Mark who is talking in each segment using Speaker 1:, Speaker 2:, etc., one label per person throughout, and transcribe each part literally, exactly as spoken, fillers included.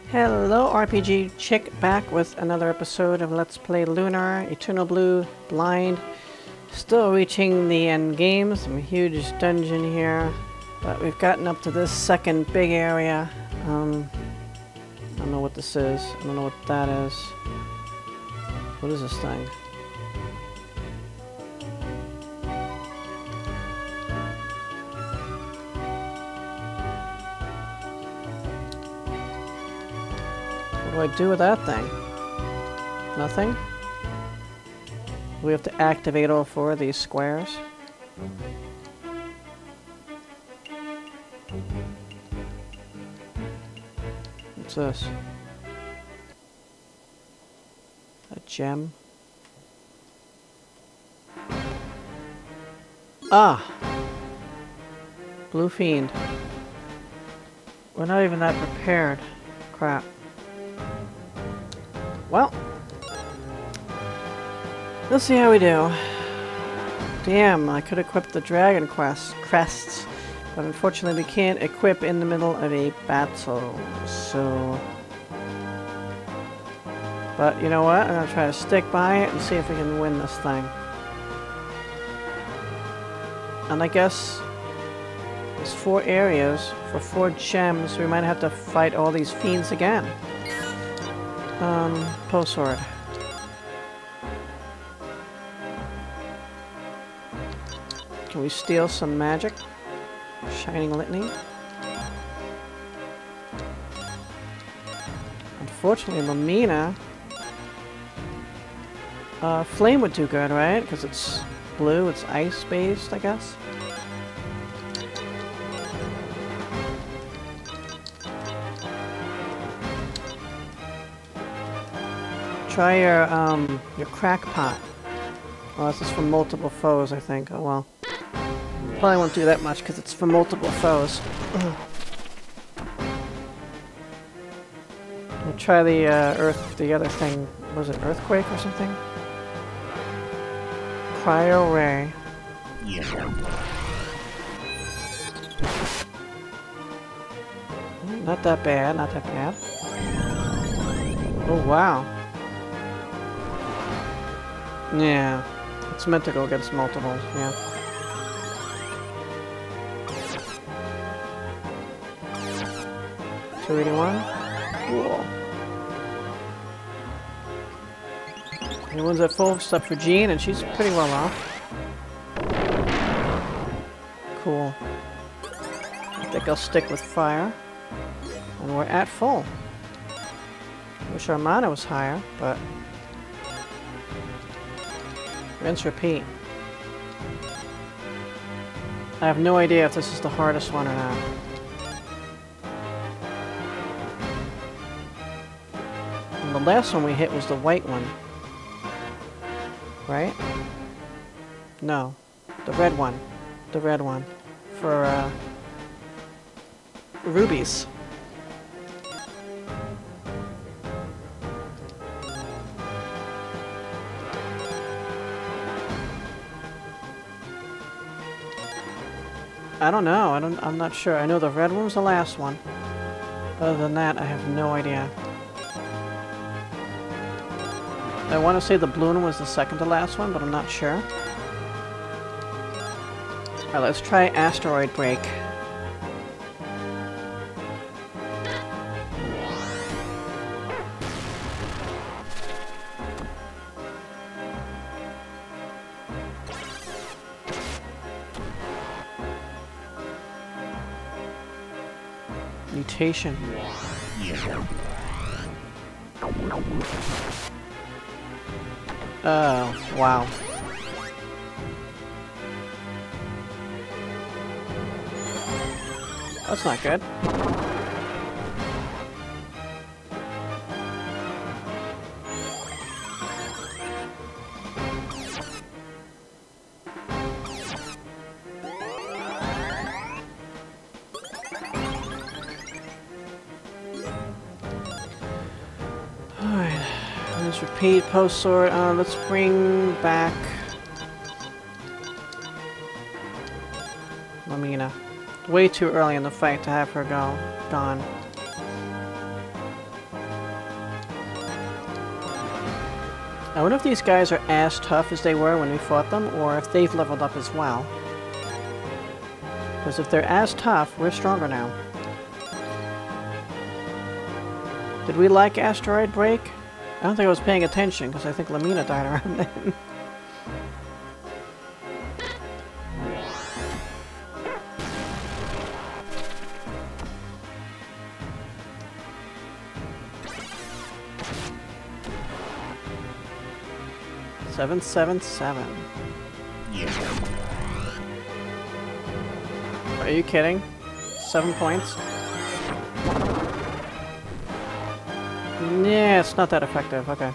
Speaker 1: Hello R P G Chick, back with another episode of Let's Play Lunar, Eternal Blue, Blind. Still reaching the end game, some huge dungeon here, but we've gotten up to this second big area. Um, I don't know what this is, I don't know what that is. What is this thing? What do I do with that thing? Nothing? We have to activate all four of these squares. What's this? A gem? Ah! Blue Fiend. We're not even that prepared. Crap. Well, let's see how we do. Damn, I could equip the dragon quest crests, but unfortunately we can't equip in the middle of a battle, so... But you know what? I'm gonna try to stick by it and see if we can win this thing. And I guess there's four areas for four gems, so we might have to fight all these fiends again. Um, post sword. Can we steal some magic? Shining Litany. Unfortunately, Lamina. Uh, Flame would do good, right? Because it's blue, it's ice-based, I guess. Try your, um, your crackpot. Oh, this is for multiple foes, I think. Oh, well. Probably won't do that much, because it's for multiple foes. We'll try the, uh, earth, the other thing. Was it Earthquake or something? Cryo Ray. Yeah. Not that bad, not that bad. Oh, wow. Yeah, it's meant to go against multiples, yeah. two eighty-one? Cool. Everyone's at full except for Jean, and she's pretty well off. Cool. I think I'll stick with fire. And we're at full. Wish our mana was higher, but... Rinse, repeat. I have no idea if this is the hardest one or not. And the last one we hit was the white one. Right? No. The red one. The red one. For, uh... rubies. I don't know. I don't. I'm not sure. I know the red one was the last one. Other than that, I have no idea. I want to say the blue one was the second to last one, but I'm not sure. Alright, let's try Asteroid Break. Mutation. Oh, wow. That's not good. Let's repeat post sword. Uh, let's bring back Lamina. Way too early in the fight to have her go gone. I wonder if these guys are as tough as they were when we fought them, or if they've leveled up as well. Because if they're as tough, we're stronger now. Did we like Asteroid Break? I don't think I was paying attention, because I think Lamina died around then. Seven, seven, seven. Are you kidding? Seven points? Yeah, it's not that effective. Okay.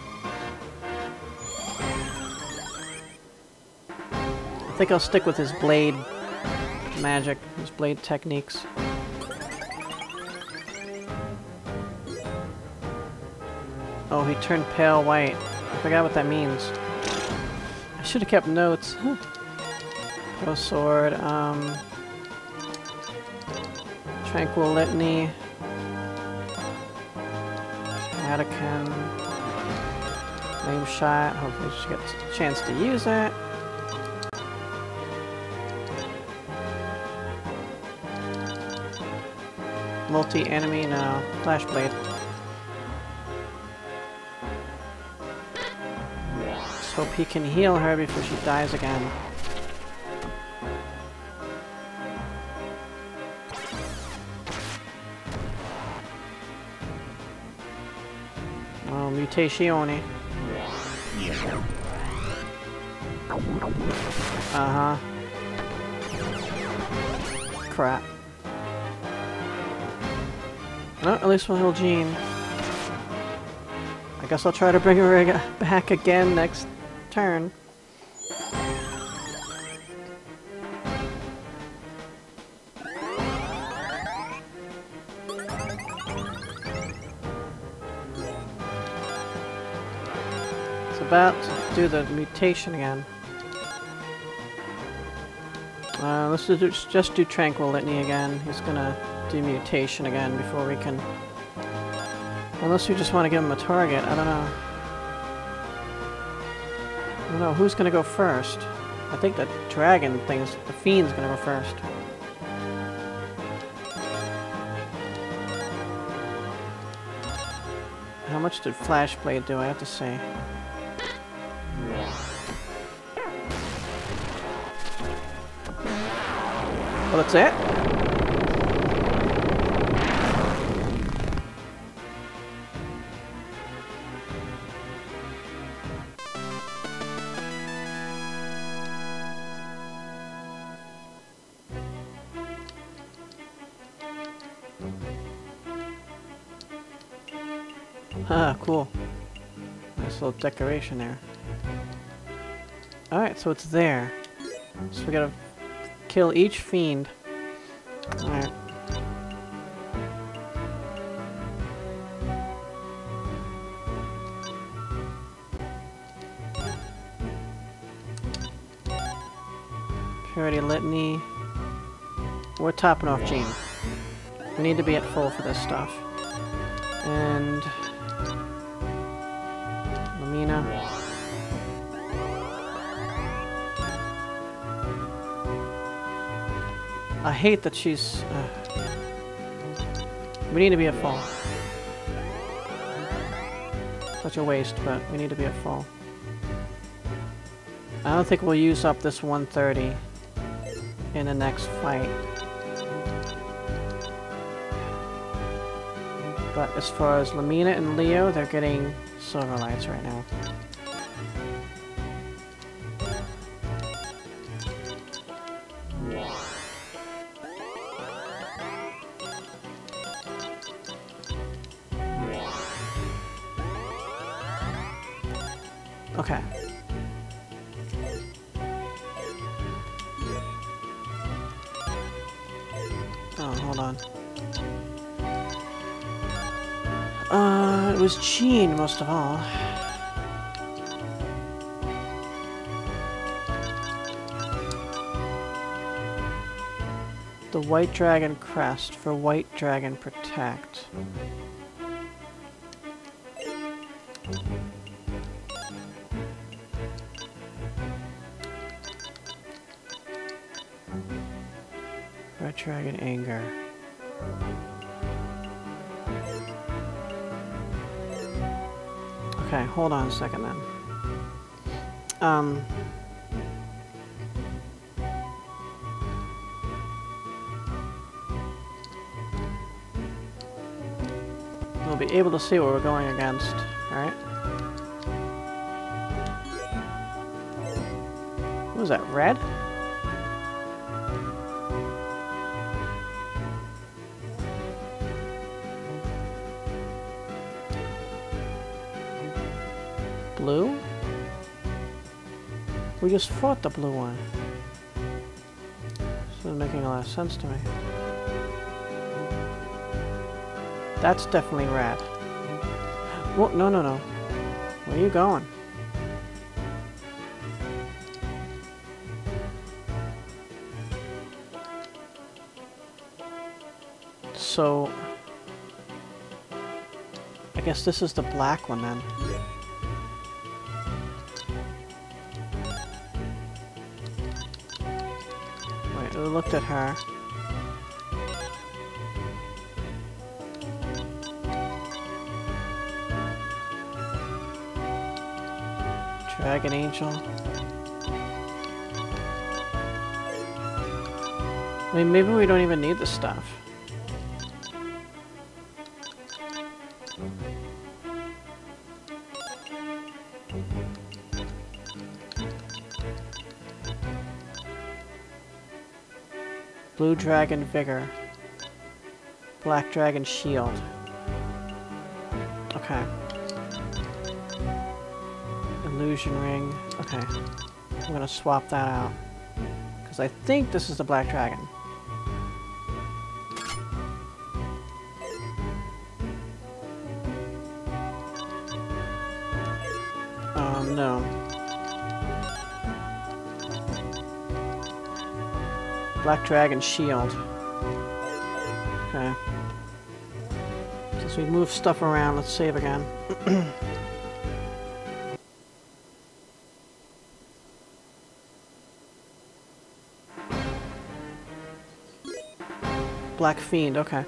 Speaker 1: I think I'll stick with his blade magic, his blade techniques. Oh, he turned pale white. I forgot what that means. I should have kept notes. Pro sword, um... Tranquil Litany. Vatican. Lame shot. Hopefully she gets a chance to use it. Multi-enemy, no. Flash blade. Let's hope he can heal her before she dies again. Oh, mutazione. Uh-huh. Crap. No, at least we'll heal Jean. I guess I'll try to bring her back again next turn. It's about to do the mutation again. Uh, let's do, just do Tranquil Litany again. He's gonna do mutation again before we can... Unless we just want to give him a target, I don't know. I don't know, who's gonna go first? I think the dragon thing's... the Fiend's gonna go first. How much did Flash Blade do, I have to say? Well, that's it? Ah, cool. Nice little decoration there. Alright, so it's there. So we gotta kill each fiend. Alright. Purity Litany. We're topping off Jean. We need to be at full for this stuff. And... Lamina. I hate that she's... Uh, we need to be at full. Such a waste, but we need to be at full. I don't think we'll use up this one thirty in the next fight. But as far as Lamina and Leo, they're getting silver lights right now. Okay. Oh, hold on. Uh, it was Jean most of all. The White Dragon Crest for White Dragon Protect. Red Dragon Anger. Okay, hold on a second then. Um... We'll be able to see what we're going against, right? What was that, red? Blue? We just fought the blue one. This isn't making a lot of sense to me. That's definitely red. Well, no, no, no. Where are you going? So... I guess this is the black one then. Wait, we looked at her. Dragon Angel. I mean, maybe we don't even need the stuff. Blue Dragon Vigor. Black Dragon Shield. Okay. Illusion Ring. Okay. I'm gonna swap that out. Because I think this is the Black Dragon. Um, no. Black Dragon Shield. Okay. Since we move stuff around, let's save again. Black Fiend, okay.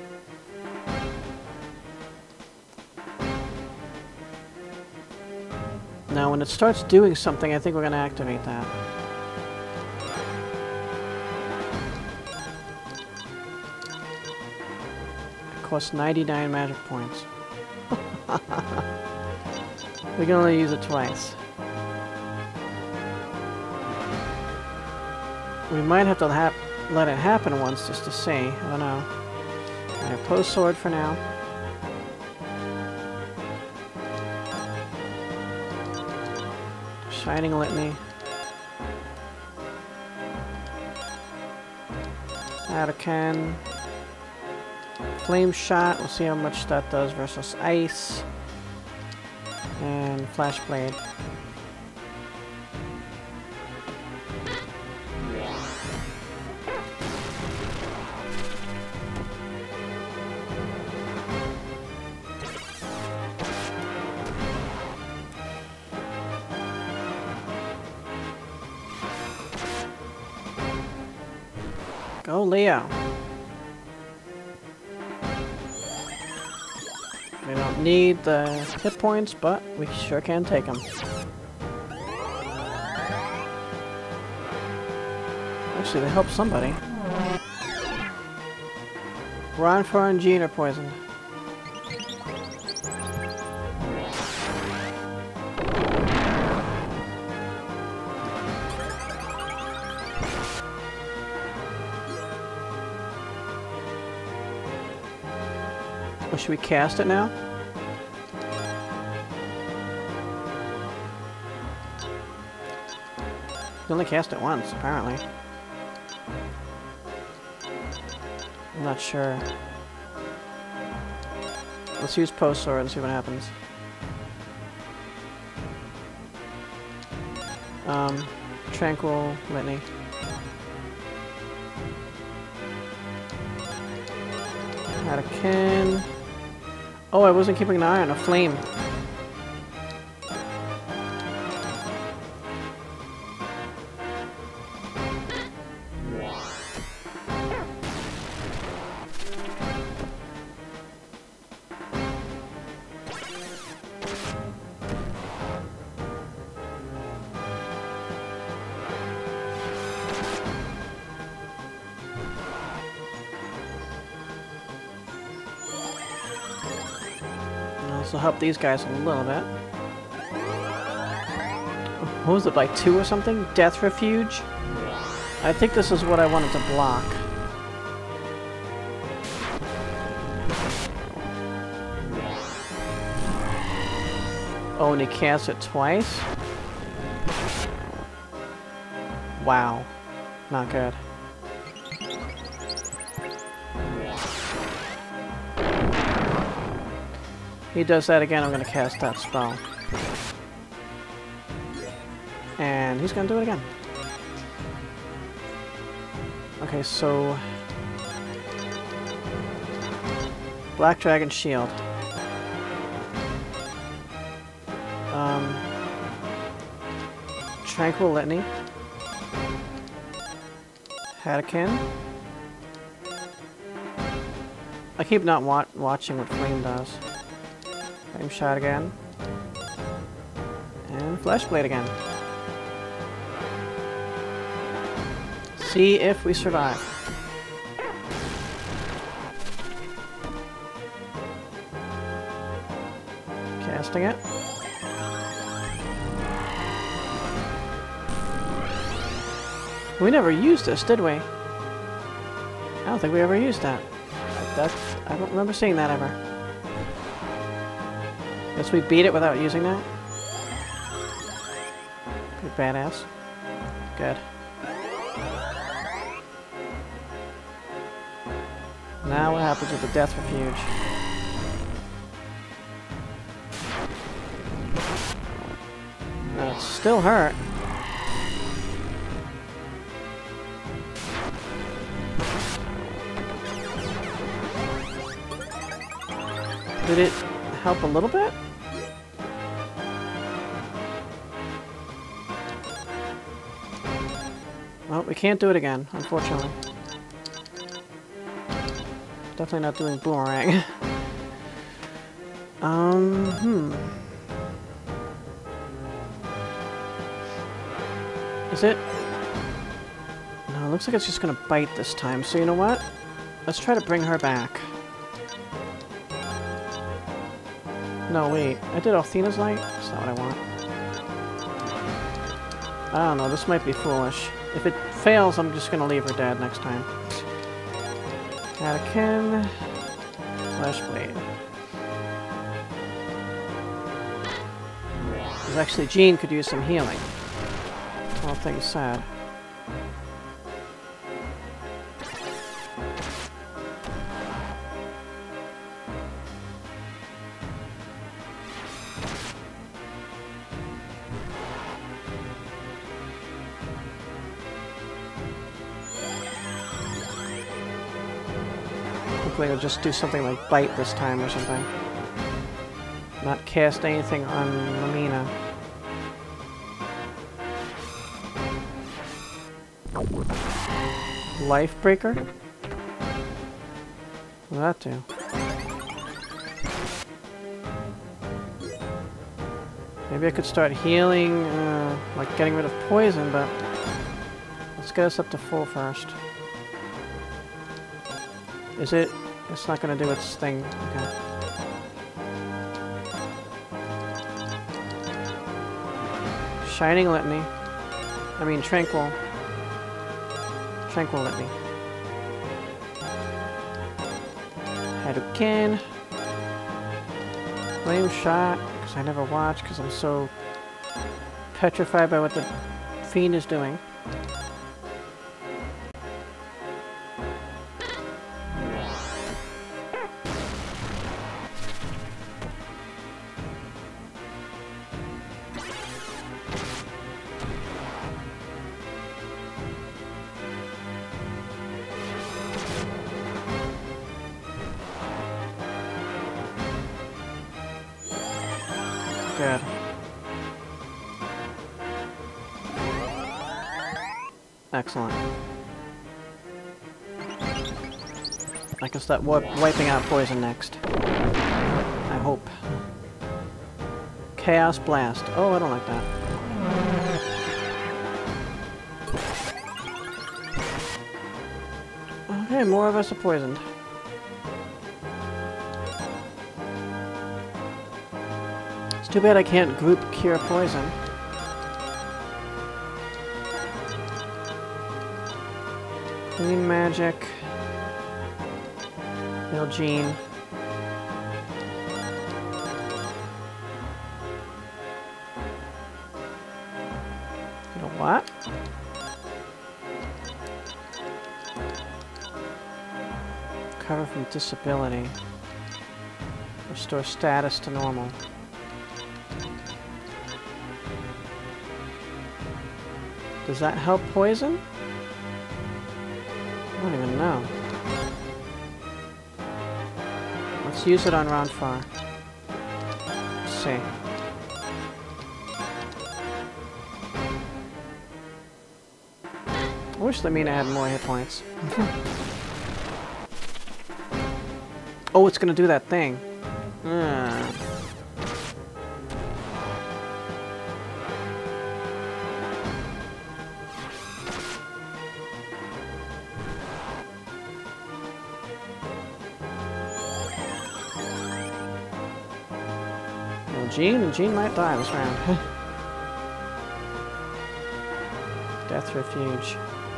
Speaker 1: Now when it starts doing something, I think we're gonna activate that. It costs ninety-nine magic points. We can only use it twice. We might have to have let it happen once just to see. I don't know. Alright, pose sword for now. Shining Litany. Out of can. Flame Shot. We'll see how much that does versus Ice. And Flash Blade. Go Leo. We don't need the hit points, but we sure can take them. Actually, they help somebody. Ronfor and Jean are poisoned. Oh, should we cast it now? We only cast it once, apparently. I'm not sure. Let's use Post Sword and see what happens. Um, Tranquil Litany. Out of kin. Oh, I wasn't keeping an eye on a flame. will help these guys a little bit. What was it, like two or something? Death Refuge? I think this is what I wanted to block. Oh, and he casts it twice? Wow. Not good. He does that again, I'm gonna cast that spell. And he's gonna do it again. Okay, so... Black Dragon Shield. Um... Tranquil Litany. Hadakin. I keep not wa watching what Flame does. Flame Shot again. And Flashblade again. See if we survive. Casting it. We never used this, did we? I don't think we ever used that. That's, I don't remember seeing that ever. Guess we beat it without using that. Pretty badass. Good. Now what happens with the Death Refuge? No, it's still hurt. Did it help a little bit? Well, we can't do it again, unfortunately. Definitely not doing boomerang. um, hmm. Is it? No, it looks like it's just gonna bite this time. So you know what? Let's try to bring her back. No, wait. I did Althena's Light? That's not what I want. I don't know. This might be foolish. If it fails, I'm just gonna leave her dead next time. Hadakin. Flashblade. Because actually, Jean could use some healing. All things sad. Hopefully I'll just do something like bite this time or something. Not cast anything on Lamina. Life Breaker? What will that do? Maybe I could start healing, uh, like getting rid of poison, but let's get us up to full first. Is it? It's not going to do its thing. Okay. Shining Litany. I mean, Tranquil. Tranquil Litany. Hadouken. Flame Shot, because I never watch, because I'm so petrified by what the Fiend is doing. Good. Excellent. I can start wi wiping out poison next. I hope. Chaos Blast. Oh, I don't like that. Okay, more of us are poisoned. Too bad I can't group cure poison. Clean magic. Heal Gene. You know what? Recover from disability. Restore status to normal. Does that help poison? I don't even know. Let's use it on Ronfar. Let's see. I wish Lamina had more hit points. Oh, it's gonna do that thing. Ah. Well, Jean, Jean might die this round. Death Refuge.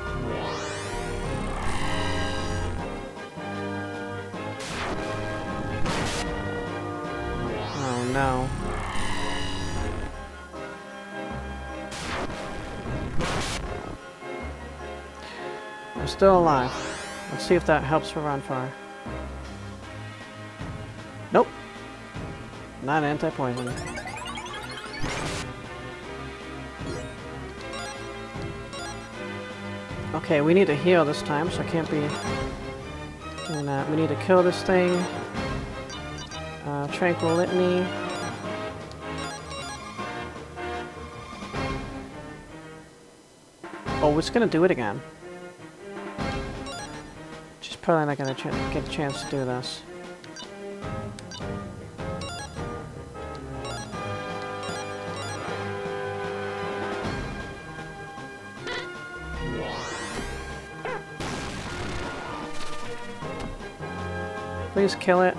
Speaker 1: Oh no. I'm still alive. Let's see if that helps for Ronfar. Nope. Not anti-poison. Okay, we need to heal this time, so I can't be doing that. We need to kill this thing. Uh, Tranquil Litany. Oh, it's gonna do it again. She's probably not gonna ch get a chance to do this. Please kill it.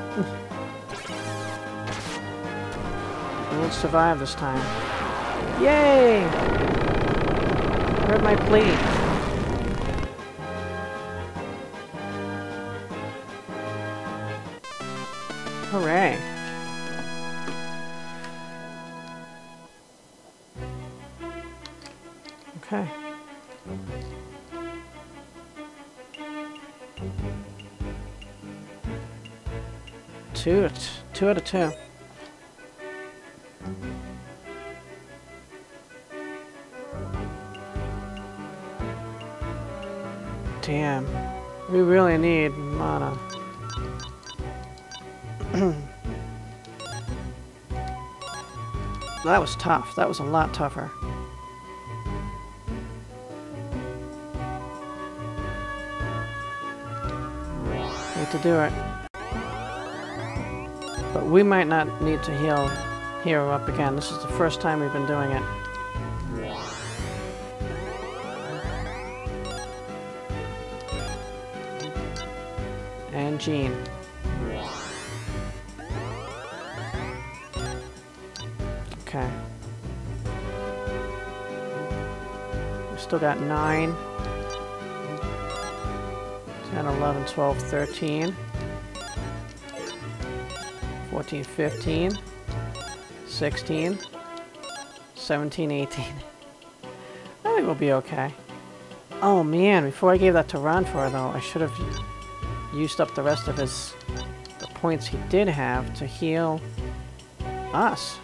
Speaker 1: It won't survive this time. Yay! Heard my plea. Hooray. Okay. Two, two out of two. Damn. We really need mana. That was tough. That was a lot tougher. Need to do it. But we might not need to heal Hero up again. This is the first time we've been doing it. And Jean. Okay. We still got nine. ten, eleven, twelve, thirteen. fourteen, fifteen. sixteen. seventeen, eighteen. I think we'll be okay. Oh man, before I gave that to Ronfar though, I should have used up the rest of his the points he did have to heal us.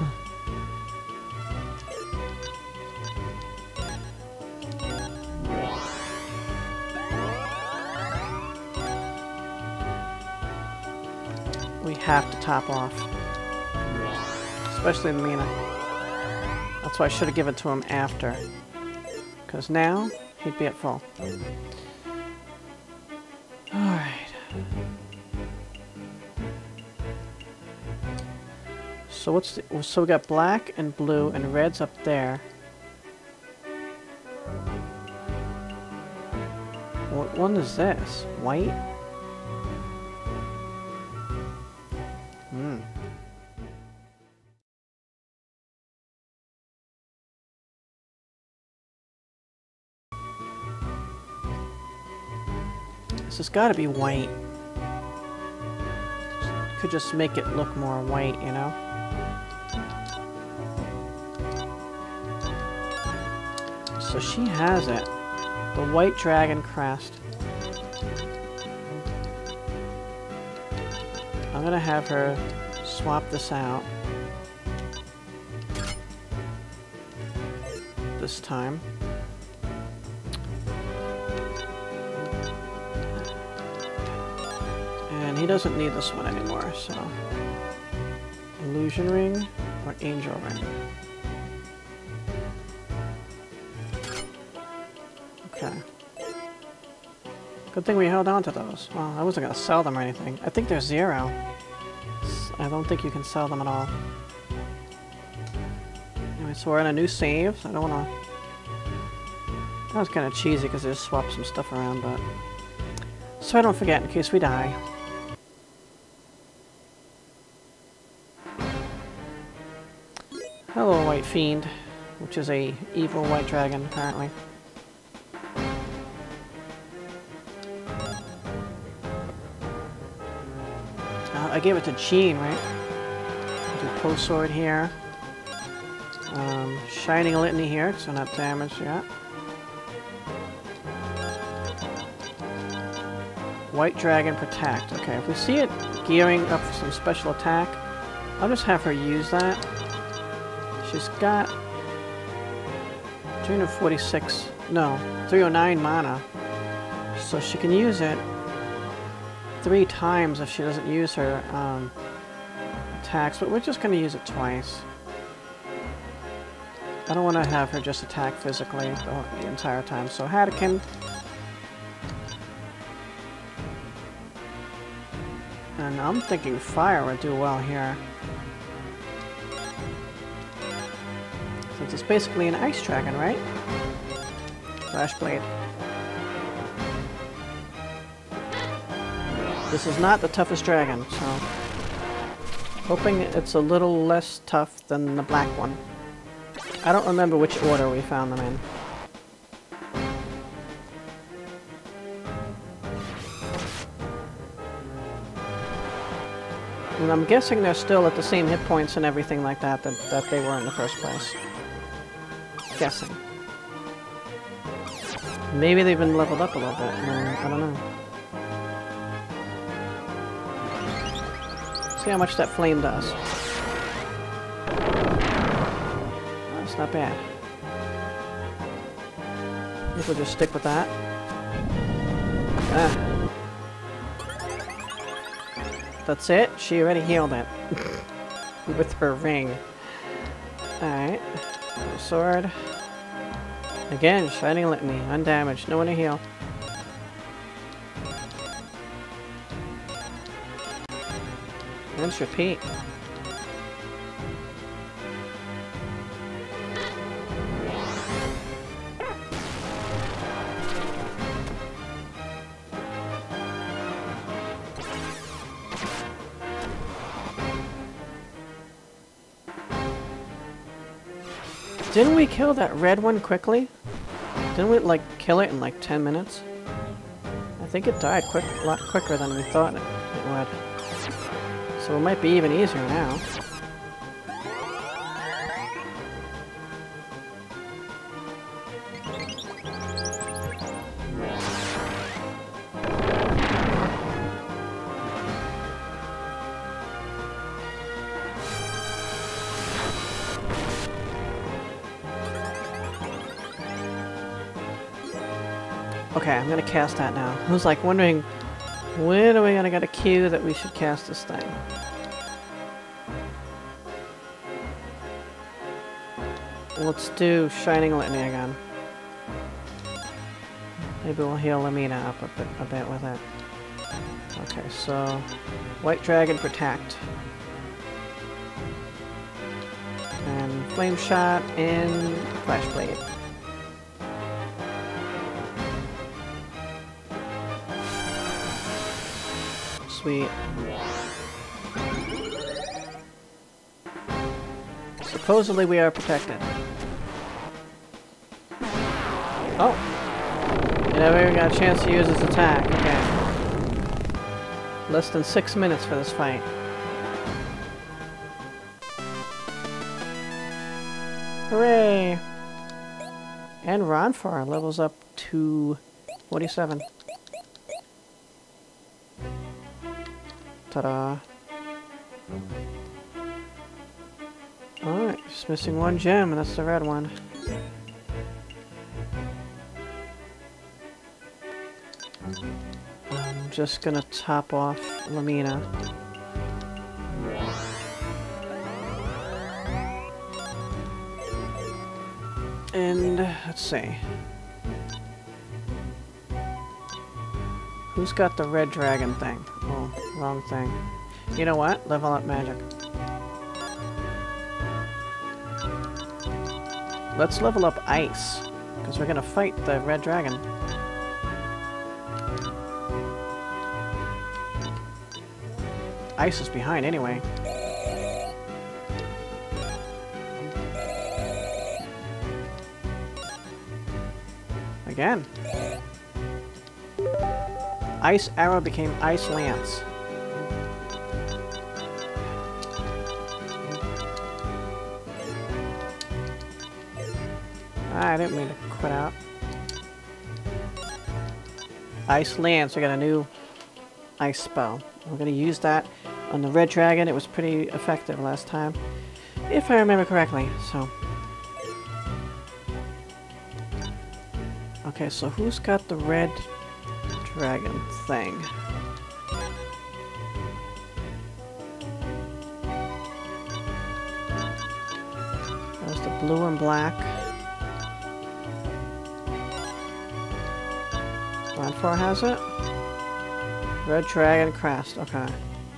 Speaker 1: We have to top off. Especially Mina. That's why I should have given it to him after. Because now, he'd be at full. Alright. So what's the, so we got black and blue and red's up there. What one is this? White? This has got to be white. Could just make it look more white, you know? So she has it. The white dragon crest. I'm gonna have her swap this out. This time. And he doesn't need this one anymore, so... Illusion ring or angel ring? Okay. Good thing we held on to those. Well, I wasn't gonna sell them or anything. I think they're zero. I don't think you can sell them at all. Anyway, so we're in a new save. So I don't wanna... That was kind of cheesy because they just swapped some stuff around, but... So I don't forget in case we die. Hello, White Fiend, which is a evil white dragon, apparently. Uh, I gave it to Jean, right? Do post sword here. Um, Shining Litany here, so not damaged yet. White Dragon Protect. Okay, if we see it gearing up for some special attack, I'll just have her use that. She's got three hundred forty-six, no, three oh nine mana. So she can use it three times if she doesn't use her um, attacks, but we're just going to use it twice. I don't want to have her just attack physically the, the entire time. So Hadouken. And I'm thinking fire would do well here. Since it's basically an ice dragon, right? Flash Blade. This is not the toughest dragon, so... Hoping it's a little less tough than the black one. I don't remember which order we found them in. And I'm guessing they're still at the same hit points and everything like that that, that they were in the first place. Guessing. Maybe they've been leveled up a little bit. No, I don't know. See how much that flame does. Oh, that's not bad. I think we'll just stick with that. Ah. That's it? She already healed it. With her ring. Alright. Sword. Again, Shining Litany. Undamaged. No one to heal. Rinse, repeat. Didn't we kill that red one quickly? Didn't we, like, kill it in, like, ten minutes? I think it died quick, a lot quicker than we thought it, it would. So it might be even easier now. Okay, I'm gonna cast that now. I was like wondering, when are we gonna get a cue that we should cast this thing? Let's do Shining Litany again. Maybe we'll heal Lamina up a bit, a bit with it. Okay, so White Dragon Protect. And Flame Shot and Flash Blade. Sweet. Supposedly we are protected. Oh! He never even got a chance to use his attack. Okay. Less than six minutes for this fight. Hooray! And Ronfar levels up to forty-seven. Ta-da. Alright, just missing one gem, and that's the red one. I'm just gonna top off Lamina. And let's see. Who's got the red dragon thing? Oh, wrong thing. You know what? Level up magic. Let's level up ice, because we're gonna fight the red dragon. Ice is behind anyway. Again. Ice arrow became ice lance. Ah, I didn't mean to quit out. Ice lance, we got a new ice spell. We're gonna use that on the red dragon. It was pretty effective last time, if I remember correctly, so. Okay, so who's got the red dragon thing? There's the blue and black. Ronfar has it. Red dragon crest, okay.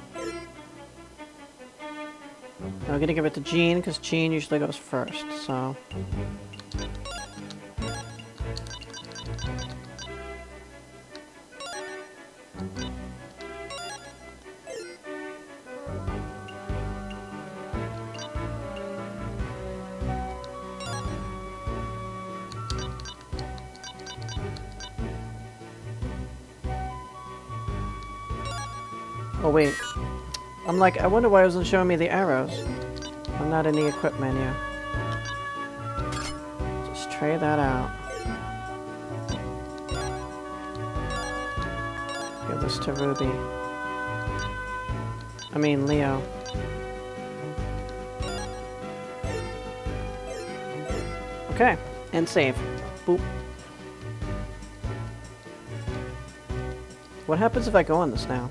Speaker 1: I'm gonna give it to Jean, because Jean usually goes first, so. Oh wait, I'm like, I wonder why it wasn't showing me the arrows. I'm not in the equip menu. Just try that out. Give this to Ruby. I mean, Leo. Okay, and save. Boop. What happens if I go on this now?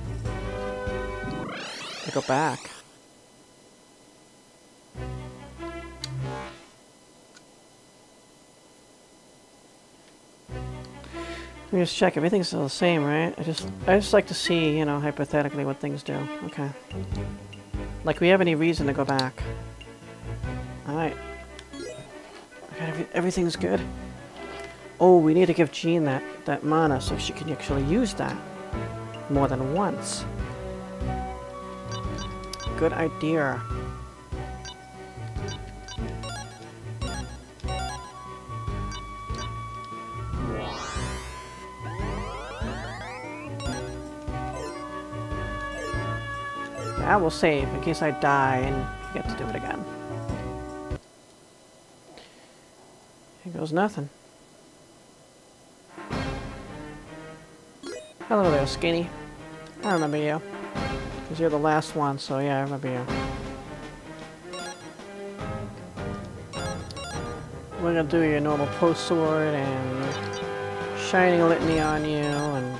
Speaker 1: I go back. Let me just check. Everything's still the same, right? I just, I just like to see, you know, hypothetically what things do. Okay. Like we have any reason to go back. All right. I got every, everything's good. Oh, we need to give Jean that that mana so she can actually use that more than once. Good idea. I will save in case I die and forget to do it again. Here goes nothing. Hello there, Skinny. I remember you. Because you're the last one, so yeah, I remember you. We're gonna do your normal post sword and shining litany on you and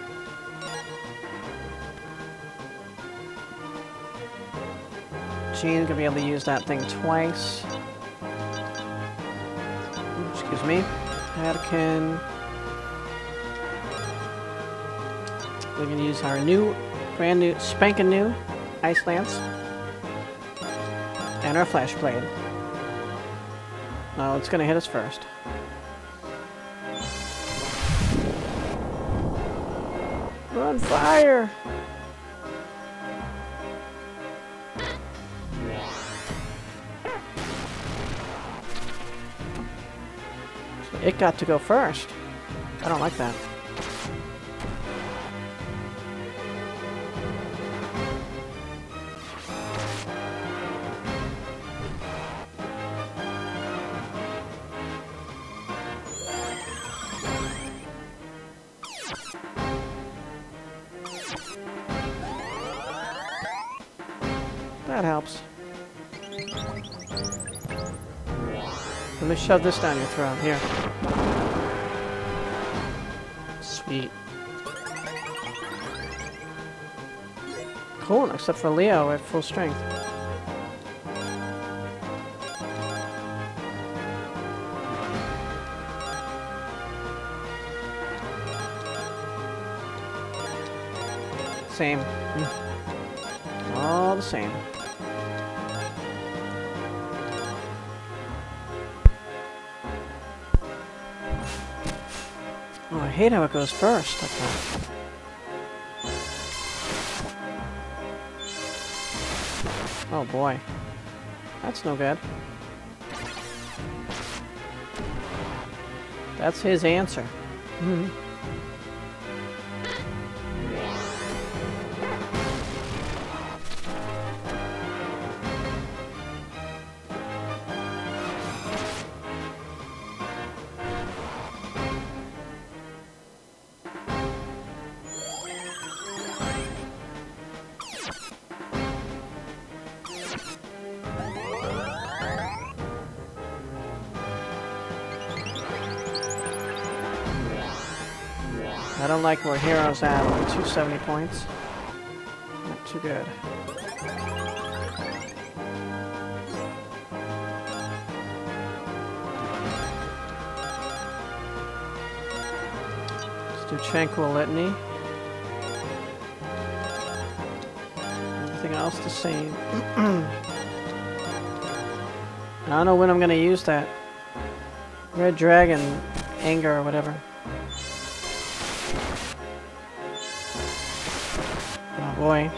Speaker 1: Jean's gonna be able to use that thing twice. Excuse me. Anakin. We're gonna use our new, brand new, spanking new Ice Lance. And our Flash Blade. No, it's gonna hit us first. We're on fire! It got to go first. I don't like that. That helps. Let me shove this down your throat. Here. Sweet. Cool, except for Leo at full strength. Same. All the same. Oh, I hate how it goes first. Okay. Oh boy. That's no good. That's his answer. Mm-hmm. I don't like where Hero's at, only two hundred seventy points. Not too good. Let's do Tranquil Litany. Everything else the same. I don't know when I'm gonna use that. Red Dragon Anger or whatever. Oh boy.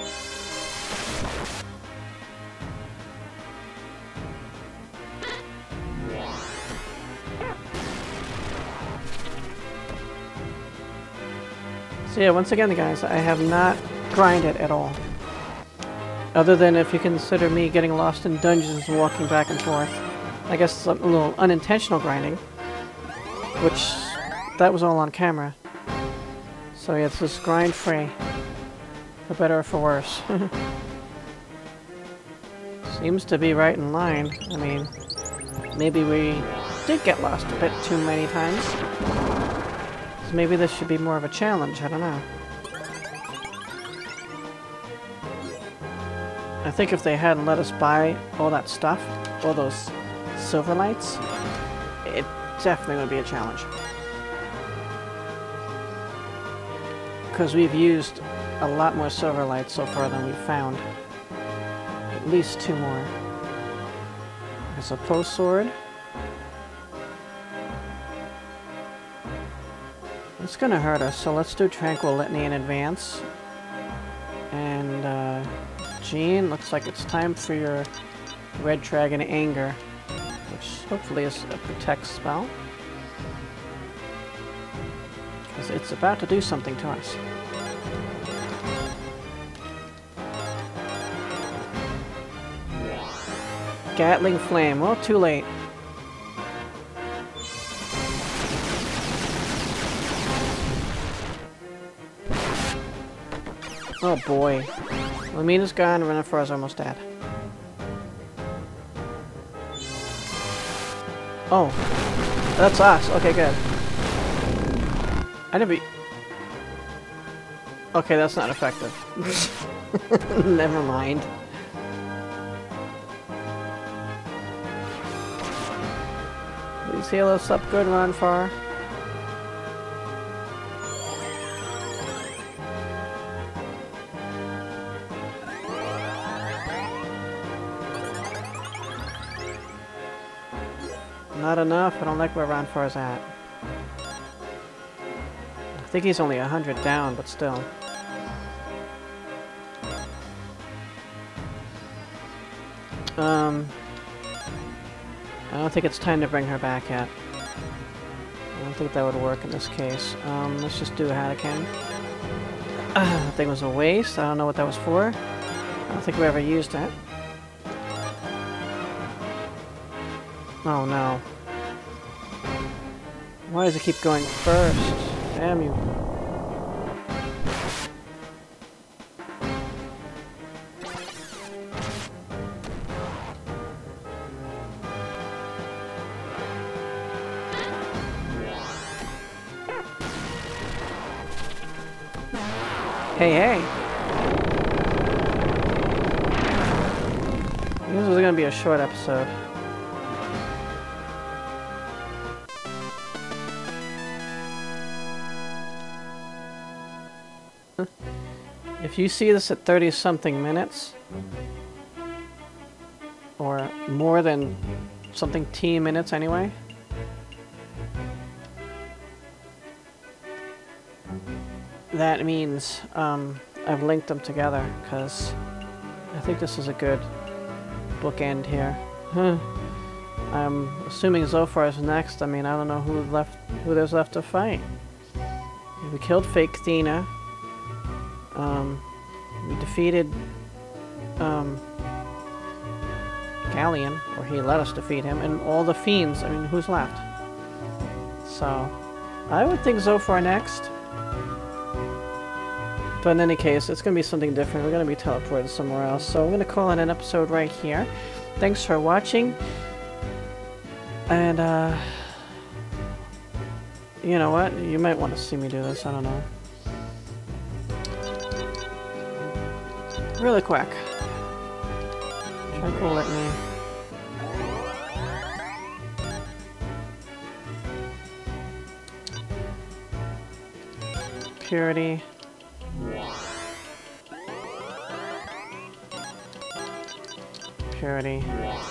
Speaker 1: So yeah, once again guys, I have not grinded at all. Other than if you consider me getting lost in dungeons and walking back and forth. I guess it's a little unintentional grinding. Which, that was all on camera. So yeah, it's just grind free. For better or for worse. Seems to be right in line. I mean, maybe we did get lost a bit too many times. So maybe this should be more of a challenge, I don't know. I think if they hadn't let us buy all that stuff, all those silver lights, it definitely would be a challenge. Because we've used a lot more silver lights so far than we've found. At least two more. There's a post sword. It's gonna hurt us, so let's do Tranquil Litany in advance. And, uh, Jean, looks like it's time for your Red Dragon Anger, which hopefully is a protect spell. Because it's about to do something to us. Gatling Flame. Well, too late. Oh boy. Lamina's gone, Renafar's almost dead. Oh. That's us. Okay, good. I never... Okay, that's not effective. Never mind. Please heal us up good, run far. Not enough. I don't like where Ronfar's at. I think he's only a hundred down, but still. Um, I don't think it's time to bring her back yet. I don't think that would work in this case. Um, let's just do a Hadakin. Uh, that thing was a waste. I don't know what that was for. I don't think we ever used it. Oh no. Why does it keep going first? Damn you. Hey, hey. This was gonna be a short episode. If you see this at thirty something minutes, or more than something T minutes anyway, that means um, I've linked them together, because I think this is a good bookend here. Huh. I'm assuming Zophar is next. I mean, I don't know who left, who there's left to fight. We killed fake Thena. Um, we defeated um, Galleon, or he let us defeat him, and all the Fiends. I mean, who's left? So, I would think Zophar next. But in any case, it's going to be something different. We're going to be teleported somewhere else. So I'm going to call it an episode right here. Thanks for watching. And, uh... you know what? You might want to see me do this. I don't know. Really quick. Try to let me... Purity. Purity.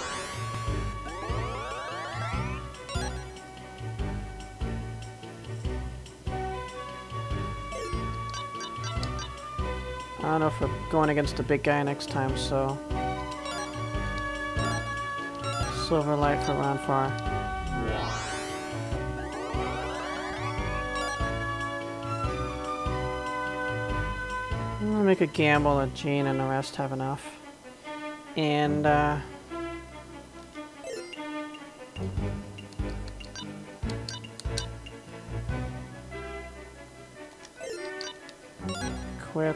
Speaker 1: I don't know if we're going against the big guy next time, so... Silver light for round four. I'm gonna make a gamble that Jean and the rest have enough. And, uh... equip...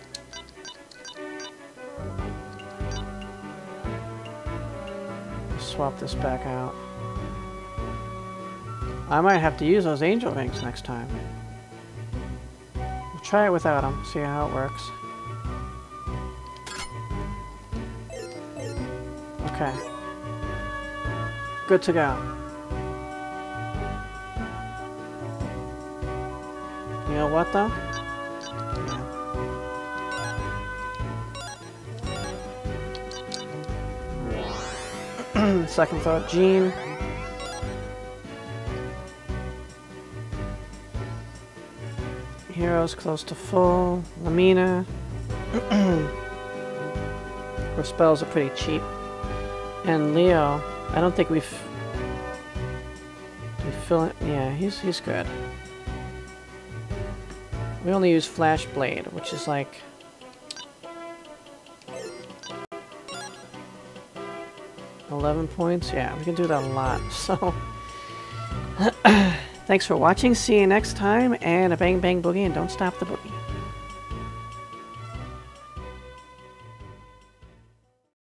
Speaker 1: Swap this back out. I might have to use those angel rings next time. We'll try it without them, see how it works. Okay. Good to go. You know what though? Second thought, Jean. Heroes close to full. Lamina. Her spells are pretty cheap. And Leo, I don't think we've... We fill it. Yeah, he's he's good. We only use Flash Blade, which is like... eleven points? Yeah, we can do that a lot, so... Thanks for watching, see you next time, and a bang bang boogie, and don't stop the boogie.